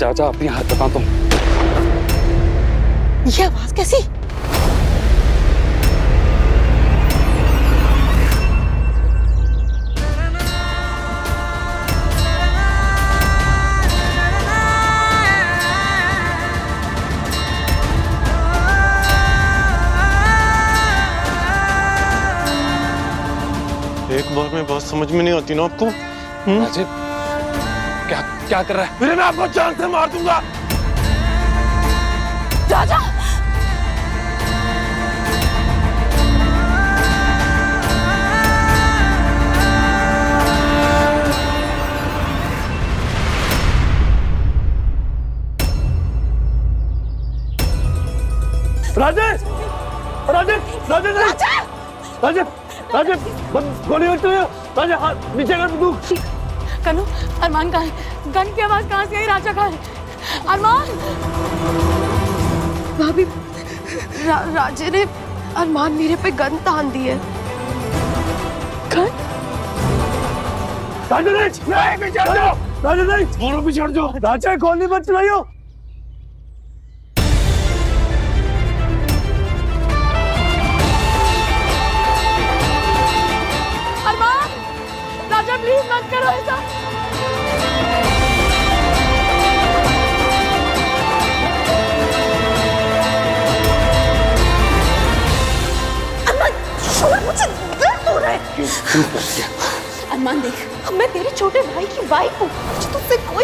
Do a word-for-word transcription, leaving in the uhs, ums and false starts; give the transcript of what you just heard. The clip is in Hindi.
जा जा अपनी हरकतां तो। ये आवाज कैसी? एक बार में बात समझ में नहीं आती ना आपको? राजीव क्या क्या कर रहा है? फिर मैं आपको जान से मार दूंगा। राजा राजेश राजेश राजेश राजेश राजेश गोली मत चलाओ। राजेश हाथ नीचे कर बंदूक। कनु, अरमान कहाँ है? गन की आवाज कहाँ से आई? राजा कहाँ है? अरमान! भाभी, रा, राजे ने अरमान मेरे पे गन तान दी है। गन? राजा नहीं, नहीं पीछे हट जाओ। राजा नहीं, दोनों पीछे हट जाओ। राजा गोली मत चलाइयो। राजा प्लीज मत करो ऐसा। अरमान, छोड़, मुझे दर्द हो रहा है। क्यों क्यों कर दिया? अरमान देख, मैं तेरे छोटे भाई की वाइफ हूँ, मुझे तुझसे कोई